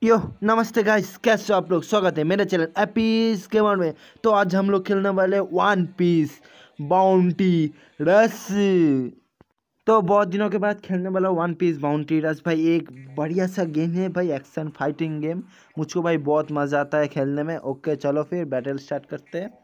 यो नमस्ते गाइस, कैसे हो आप लोग। स्वागत है मेरे चैनल एपीस गेमर में। तो आज हम लोग खेलने वाले वन पीस बाउंटी रश। तो बहुत दिनों के बाद खेलने वाला वन पीस बाउंटी रश भाई, एक बढ़िया सा गेम है भाई, एक्शन फाइटिंग गेम। मुझको भाई बहुत मज़ा आता है खेलने में। ओके चलो फिर बैटल स्टार्ट करते हैं।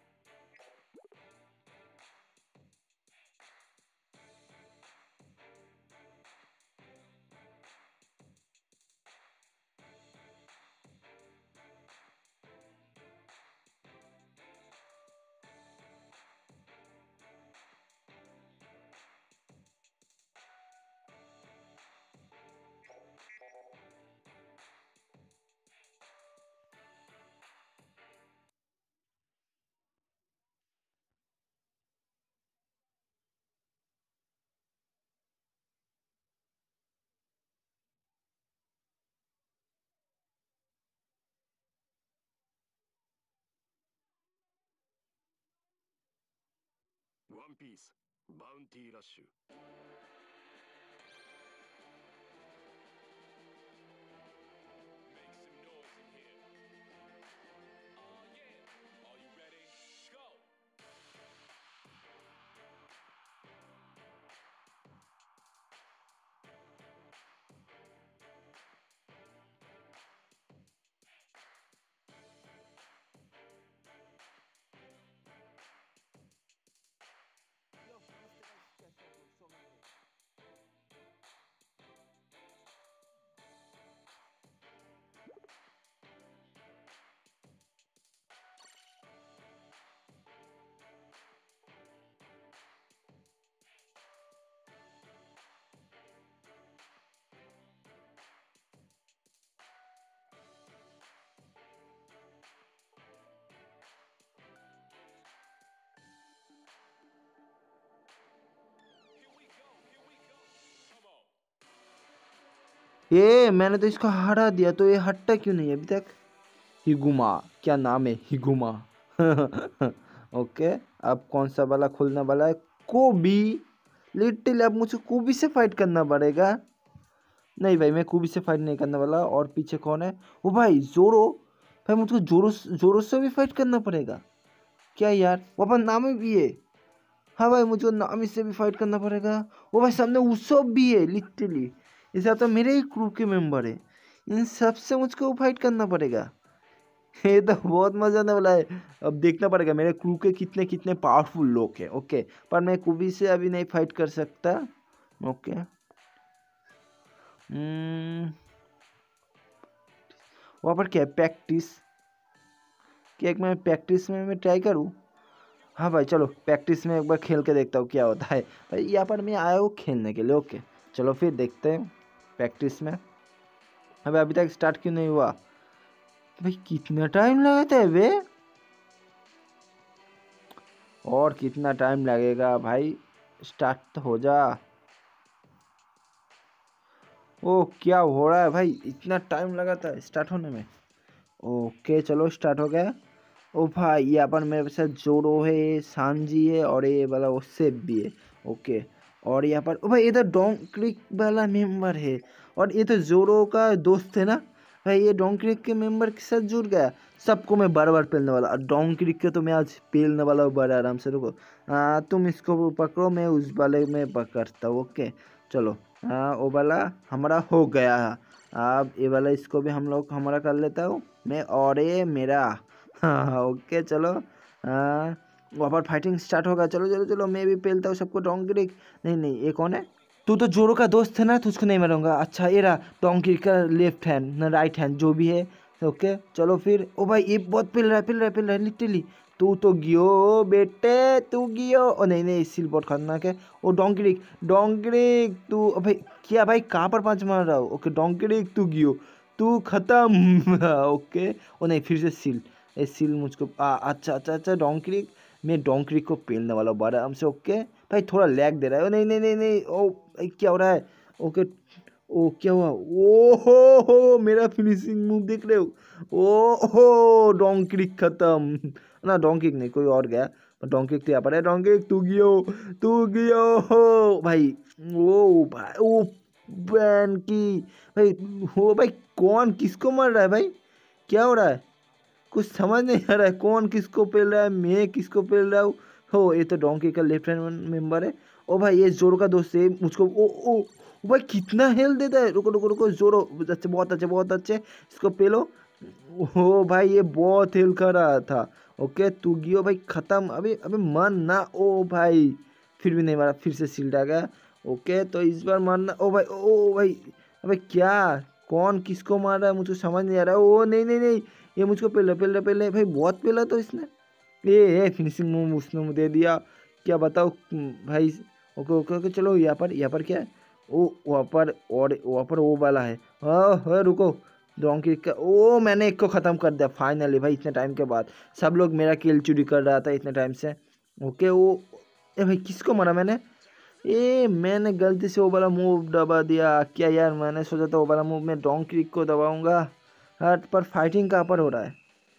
ワンピースバウンティーラッシュ。 ये मैंने तो इसको हरा दिया, तो ये हटता क्यों नहीं अभी तक। हिगुमा, क्या नाम है हिगुमा। ओके, अब कौन सा वाला खुलने वाला है। कोबी, लिटिल। अब मुझे कोबी से फाइट करना पड़ेगा। नहीं भाई, मैं कोबी से फाइट नहीं करने वाला। और पीछे कौन है। ओ भाई जोरो। भाई मुझको जोरो जोरो से भी फाइट करना पड़ेगा क्या यार। वो अपन नामी भी है। हाँ भाई, मुझको नामी से भी फाइट करना पड़ेगा। वो भाई सामने उसब भी है लिटरली। इसे तो मेरे ही क्रू के मेंबर है। इन सब से मुझको फाइट करना पड़ेगा। ये तो बहुत मजा आने वाला है। अब देखना पड़ेगा मेरे क्रू के कितने कितने पावरफुल लोग हैं। ओके, पर मैं कोबी से अभी नहीं फाइट कर सकता। ओके। वहाँ पर क्या है, प्रैक्टिस। क्या एक मैं प्रैक्टिस में मैं ट्राई करूँ। हाँ भाई चलो, प्रैक्टिस में एक बार खेल के देखता हूँ क्या होता है। भाई यहाँ पर मैं आया हूँ खेलने के लिए। ओके चलो फिर देखते हैं प्रैक्टिस में। अबे अभी तक स्टार्ट क्यों नहीं हुआ। भाई कितना टाइम लगाता है बे। और कितना टाइम लगेगा भाई, स्टार्ट तो हो जा। ओ क्या हो रहा है भाई, इतना टाइम लगाता है स्टार्ट होने में। ओके चलो स्टार्ट हो गया। ओ भाई यहाँ पर मेरे साथ जोरो है, सांजी है, और ये वाला वो सेब भी है। ओके। और यहाँ पर ओ भाई ये तो डोंग क्रिक वाला मेंबर है। और ये तो जोरो का दोस्त है ना। भाई ये डोंग क्रिक के मेंबर के साथ जुड़ गया। सबको मैं बार बार पेलने वाला, और डोंग क्रिक के तो मैं आज पेलने वाला हूँ बड़े आराम से। रुको, तुम इसको पकड़ो, मैं उस वाले में पकड़ता हूँ। ओके चलो। वो वाला हमारा हो गया है। अब ये वाला इसको भी हम लोग हमारा कर लेता हूँ मैं, और ये मेरा। हाँ ओके चलो। वहाँ पर फाइटिंग स्टार्ट होगा। चलो चलो चलो, मैं भी पेलता हूँ सबको। डोंगरी, नहीं नहीं, ये कौन है। तू तो जोरो का दोस्त है ना, तुझको नहीं मारूंगा। अच्छा ये रहा डोंकी का लेफ्ट हैंड ना राइट हैंड, जो भी है। ओके चलो फिर। ओ भाई ये बहुत पिल रहा है, पिल रहा है, पिल रहा है लिटरली। तू तो गियो बेटे, तू गियो। ओ नहीं नहीं, सील बहुत खतरनाक है। ओ डोंकरिक, डोंकरिक तू। भाई क्या भाई, कहाँ पर पाँच मार रहा हो। ओके डोंकरिक तू गियो, तू खत्म। ओके। ओ नहीं, फिर से सील। ये सील मुझको अच्छा अच्छा अच्छा, डोंकरिक। मैं डोंकरिक को पेलने वाला हूँ आराम से। ओके भाई थोड़ा लैग दे रहा है। ओ नहीं नहीं नहीं नहीं, ओ भाई क्या हो रहा है। ओके। ओ क्या हुआ। ओ हो, मेरा फिनिशिंग मूव देख रहे हो। ओ हो, डोंकरिक खत्म। ना डोंकिक नहीं, कोई और गया। डोंकिक तो यहाँ पर है। डोंकिक तू गियो, तू गियो हो भाई। ओ भाई ओ बैन की भाई। हो भाई, कौन किसको मार रहा है भाई? क्या हो रहा है? कुछ समझ नहीं आ रहा है, कौन किसको पेल रहा है, मैं किसको पेल रहा हूँ। हो, ये तो डोंकी का लेफ्ट हैंड मेंबर है। ओ भाई, ये जोरो का दोस्त है मुझको। ओ ओ ओ भाई, कितना हेल्थ देता है। रुको रुको रुको, जोरो अच्छे, बहुत अच्छे बहुत अच्छे, इसको पेलो। ओ भाई, ये बहुत हेल्थ कर रहा था। ओके, तू गियो भाई, खत्म। अभी अभी मन ना। ओ भाई, फिर भी नहीं मारा, फिर से शील्ड आ गया। ओके, तो इस बार मारना। ओ भाई, ओ भाई, अबे क्या, कौन किसको मार रहा है मुझको समझ नहीं आ रहा है। ओ नहीं नहीं नहीं, ये मुझको पहले पहले पहले भाई, बहुत पहला तो इसने ये फिनिशिंग मूव उसने मुझे दे दिया। क्या बताओ भाई। ओके ओके ओके, चलो यहाँ पर क्या है? ओ वहाँ पर, और वहाँ पर वो वाला है। हाँ, रुको। डोंकी का, ओ मैंने एक को ख़त्म कर दिया फाइनली भाई, इतने टाइम के बाद। सब लोग मेरा किल चोरी कर रहा था इतने टाइम से। ओके, वो ए भाई, किसको मारा मैंने? मैंने गलती से वो वाला मूव दबा दिया क्या यार। मैंने सोचा था वो वाला मूव मैं डोंकी को दबाऊंगा। हट, पर फाइटिंग कहाँ पर हो रहा है?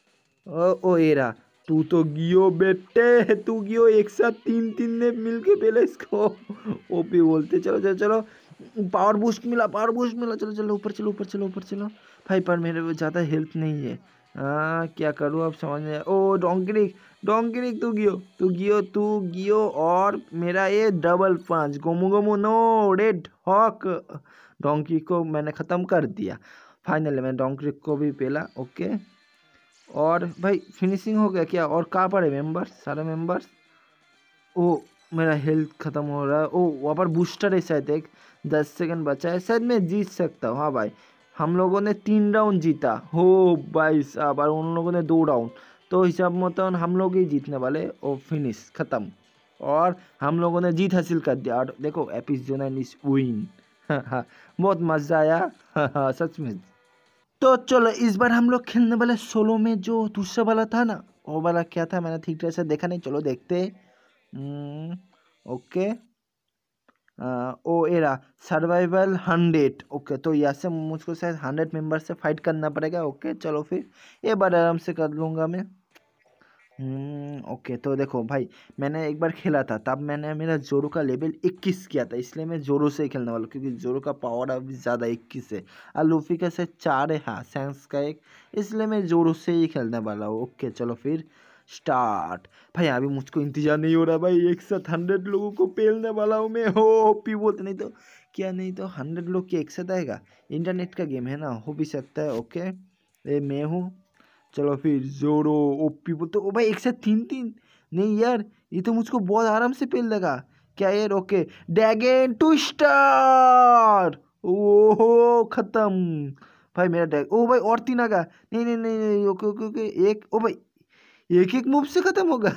ओ एरा, तू तो गियो बेटे, तू गियो। एक साथ तीन तीन ने मिलके पहले इसको ओपी बोलते। चलो चलो चलो, पावर बूस्ट मिला, पावर बूस्ट मिला। चलो चलो, ऊपर चलो ऊपर चलो ऊपर चलो भाई। पर मेरे को ज़्यादा हेल्थ नहीं है। क्या करूँ अब समझ नहीं आया। ओ डोंकरिक, डोंकरिक तू गियो, तू गियो, तू गियो। और मेरा ये डबल पंच, गोमू गोमू नो, रेड हॉक। डोंकी को मैंने ख़त्म कर दिया फाइनली। मैं डोंकरिक को भी पेला। ओके, और भाई फिनिशिंग हो गया क्या? और कहाँ पर है मेंबर्स, सारे मेंबर्स? ओ, मेरा हेल्थ खत्म हो रहा है। ओ, वहाँ पर बूस्टर है शायद एक। 10 सेकंड बचा है, शायद मैं जीत सकता हूँ। हाँ भाई, हम लोगों ने 3 राउंड जीता हो भाई साहब, और उन लोगों ने 2 राउंड। तो हिसाब मतलब हम लोग ही जीतने वाले। ओ फिनिश खत्म, और हम लोगों ने जीत हासिल कर दिया। और देखो, एपिस जोनाइन इज विन। हाँ, बहुत मजा आया। हाँ सच में। तो चलो, इस बार हम लोग खेलने वाले सोलो में जो दूसरा वाला था ना, वो वाला क्या था मैंने ठीक तरह से देखा नहीं। चलो देखते हैं। ओके, ओ एरा सर्वाइवल 100। ओके, तो यहाँ से मुझको शायद 100 मेंबर से फाइट करना पड़ेगा। ओके चलो फिर, ये बार आराम से कर लूँगा मैं। ओके, तो देखो भाई, मैंने एक बार खेला था, तब मैंने मेरा जोरो का लेवल 21 किया था। इसलिए मैं जोरो से ही खेलने वाला हूँ, क्योंकि जोरो का पावर अभी ज़्यादा 21 है। और लूफी का से 4 है, हाँ, सैंक्स का 1। इसलिए मैं जोरो से ही खेलने वाला हूँ। ओके चलो फिर स्टार्ट। भाई अभी मुझको इंतजार नहीं हो रहा भाई, एक साथ 100 लोगों को पेलने वाला हूँ मैं। हो पी बोलते, नहीं तो क्या, नहीं तो 100 लोग क्या एक साथ आएगा? इंटरनेट का गेम है ना, हो भी सकता है। ओके, ये मैं हूँ। चलो फिर जोरो, ओपी बोलते। ओ भाई, एक साथ 3 3? नहीं यार, ये तो मुझको बहुत आराम से पेल लगा। क्या यार? Okay, dragon twister. ओहो खत्म भाई मेरा डैग। ओ भाई, और 3 आ गया। नहीं नहीं नहीं नहीं, ओके ओके ओके, एक। ओ भाई, एक एक मूव से खत्म होगा।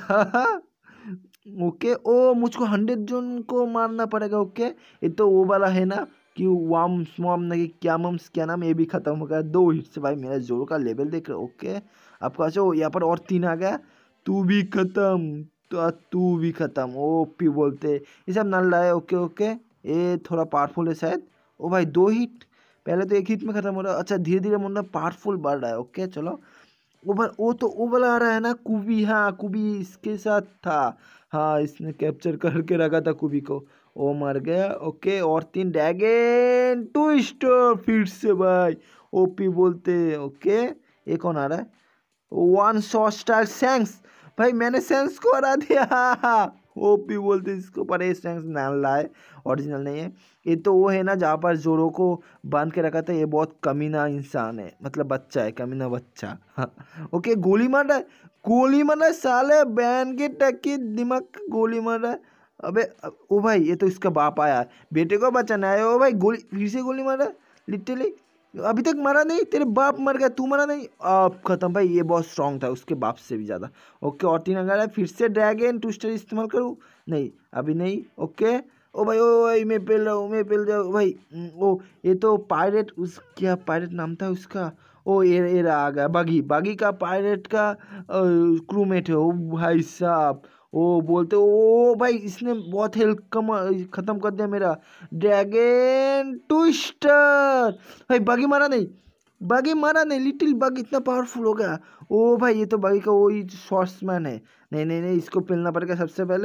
ओके, ओ मुझको 100 जोन को मारना पड़ेगा। ओके, ये तो वो वाला है ना कि वाम स्वाम नहीं, क्या मम्स क्या नाम, ये भी खत्म हो गया 2 हिट से। भाई मेरा जोर का लेवल देख रहे हो? ओके, आपका अच्छा, यहाँ पर और 3 आ गया। तू भी खत्म, तो तू भी खत्म। ओ पी बोलते, ये सब नल रहा है। ओके ओके, ये थोड़ा पावरफुल है शायद। ओ भाई, 2 हिट, पहले तो 1 हिट में खत्म हो रहा है। अच्छा, धीरे धीरे मुन्ना पावरफुल बढ़ रहा है। ओके चलो, वो तो वो वाला आ रहा है ना, कुबी। हाँ, कुबी इसके साथ था। हाँ, इसने कैप्चर करके रखा था कुबी को। वो मर गया। ओके, और 3 ड्रैगन ट्विस्टर फिर से भाई, ओपी बोलते। ओके, ये कौन आ रहा है? 1 शॉट स्टार सैंक्स। भाई मैंने सैंक्स को हरा दिया। ओपी बोलते इसको, पर ये सैंक्स नाम है, ओरिजिनल नहीं है। ये तो वो है ना जहाँ पर जोरो को बांध के रखा था। ये बहुत कमीना इंसान है, मतलब बच्चा है, कमीना बच्चा। हाँ। ओके, गोली मार रहा है, गोली मार रहा है साले, बैन के टक्की दिमाग का गोली मार रहा है। अबे ओ भाई, ये तो इसका बाप आया, बेटे को बचाना है। ओ भाई, गोली फिर से गोली मार रहा है लिटरली। अभी तक मरा नहीं, तेरे बाप मर गया, तू मरा नहीं। अब खत्म भाई, ये बहुत स्ट्रांग था उसके बाप से भी ज़्यादा। ओके, और 3 अगर है, फिर से ड्रैगन ट्विस्टर इस्तेमाल करूँ? नहीं, अभी नहीं। ओके, ओ भाई, मैं पेल रहा हूँ, मैं पेल रहा हूँ भाई। ओ, ये तो पायरेट, उस क्या पायरेट नाम था उसका? ओ ये आ गया, बागी, बागी का पायरेट का क्रूमेट है। ओ भाई साहब, ओ बोलते, ओ भाई, इसने बहुत हेल्थ कम खत्म कर दिया मेरा। Dragon twister. भाई बागी मारा नहीं, बागी मारा नहीं, लिटिल बागी इतना पावरफुल हो गया। ओ भाई, ये तो बागी का वही शॉर्ट्समैन है। नहीं नहीं नहीं, इसको पेलना पड़ेगा सबसे पहले।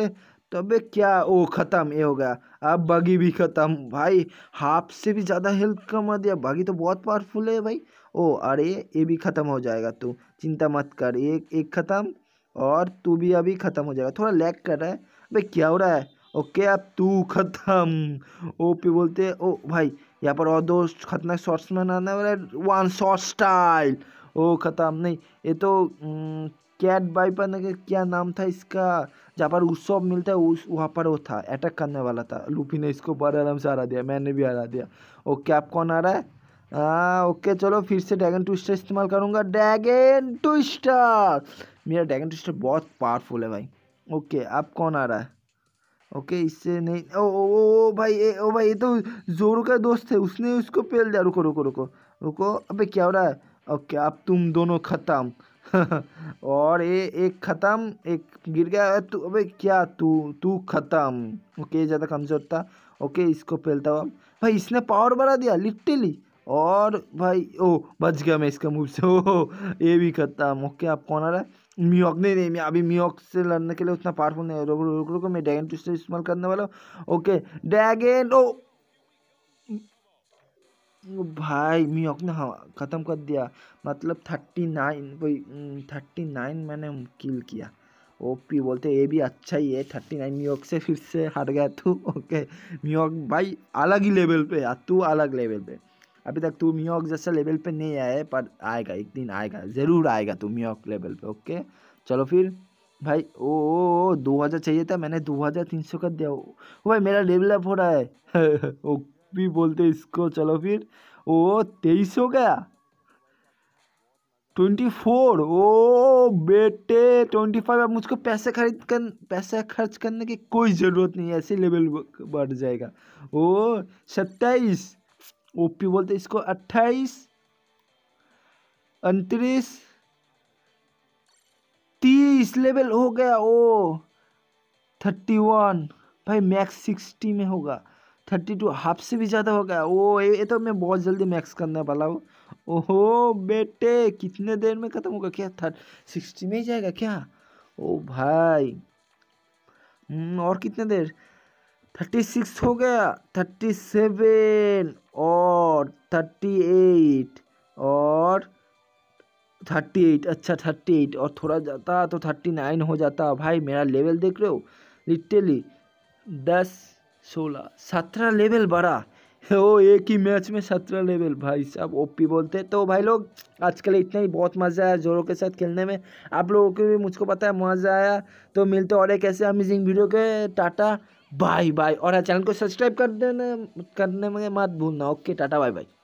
तो अबे क्या, ओ खत्म, ये हो गया। अब बगी भी खत्म भाई, हाफ से भी ज्यादा हेल्थ कम कर दिया। बगी तो बहुत पावरफुल है भाई। ओ अरे ये भी खत्म हो जाएगा, तू चिंता मत कर। एक एक खत्म, और तू भी अभी खत्म हो जाएगा। थोड़ा लैग कर रहा है। अबे क्या हो रहा है? ओके अब तू खत्म। ओपी बोलते हैं। ओ भाई यहाँ पर और दो खतरनाक शॉट्समैन आने वाला है, वन शॉट स्टाइल। ओ खत्म नहीं, ये तो कैट वाइपर ने क्या नाम था इसका, जहाँ पर उसब मिलता है उस वहाँ पर वो था, अटैक करने वाला था। लूफी ने इसको बड़े आराम से हरा दिया, मैंने भी हरा दिया। ओके अब कौन आ रहा है? ओके चलो फिर से ड्रैगन ट्विस्टर इस्तेमाल करूंगा। ड्रैगन ट्विस्टर, मेरा ड्रैगन ट्विस्टर बहुत पावरफुल है भाई। ओके अब कौन आ रहा है? ओके इससे नहीं, ओ भाई ओ भाई ये तो जोरो का दोस्त है, उसने उसको पेल दिया। रुको रुको रुको रुको, अबे क्या हो रहा है? ओके अब तुम दोनों खत्म। और ये एक खत्म, एक गिर गया। तू अबे क्या, तू तू खत्म। ओके ज़्यादा कमजोर था। ओके इसको पेलता हुआ भाई, इसने पावर बढ़ा दिया लिटरली। और भाई ओ बच गया मैं इसका मूव से। ओ ये भी खत्म। ओके अब कौन आ रहा है? मियोक, नहीं मैं अभी मियोक से लड़ने के लिए उतना पावरफुल नहीं है। रुको रुको रुको, मैं ड्रैगन ट्विस्टर इस्तेमाल करने वाला हूँ। ओके ड्रैगन, ओ भाई मियोक ने हाँ खत्म कर दिया। मतलब 39, वही 39 मैंने किल किया। ओपी बोलते ये भी अच्छा ही है। 39 मियोक से फिर से हार गया तू। ओके मियोक भाई अलग ही लेवल पे है, तू अलग लेवल पे। अभी तक तू मियोक जैसा लेवल पे नहीं आया है, पर आएगा एक दिन, आएगा जरूर आएगा तू मियोक लेवल पे। ओके चलो फिर भाई। ओ 2000 चाहिए था, मैंने 2300 कर दिया। ओ भाई मेरा लेवल अप हो रहा है। ओपी बोलते इसको। चलो फिर ओ 23 हो गया, 24। ओ बेटे 25। अब मुझको पैसे खर्च करने की कोई ज़रूरत नहीं है, ऐसे लेवल बढ़ जाएगा। ओ 27। ओपी बोलते इसको 28, 29, 30 लेवल हो गया। ओ 31 भाई, मैक्स 60 में होगा। 32 हाफ से भी ज़्यादा हो गया। ओ ये तो मैं बहुत जल्दी मैक्स करने वाला हूँ। ओहो बेटे कितने देर में ख़त्म होगा क्या? 60 में ही जाएगा क्या? ओ भाई और कितने देर? 36 हो गया, 37 और 38 और 38। अच्छा 38 और थोड़ा जाता तो 39 हो जाता। भाई मेरा लेवल देख रहे हो, लिटरली 10, 16, 17 लेवल बढ़ा। ओ एक ही मैच में 17 लेवल, भाई साहब ओपी बोलते। तो भाई लोग आज के लिए इतना ही, बहुत मज़ा आया जोरो के साथ खेलने में। आप लोगों को भी मुझको पता है मज़ा आया। तो मिलते और एक ऐसे अमेजिंग वीडियो के। टाटा बाय बाय, और चैनल को सब्सक्राइब कर देना, करने में मत भूलना। Okay tata bye bye.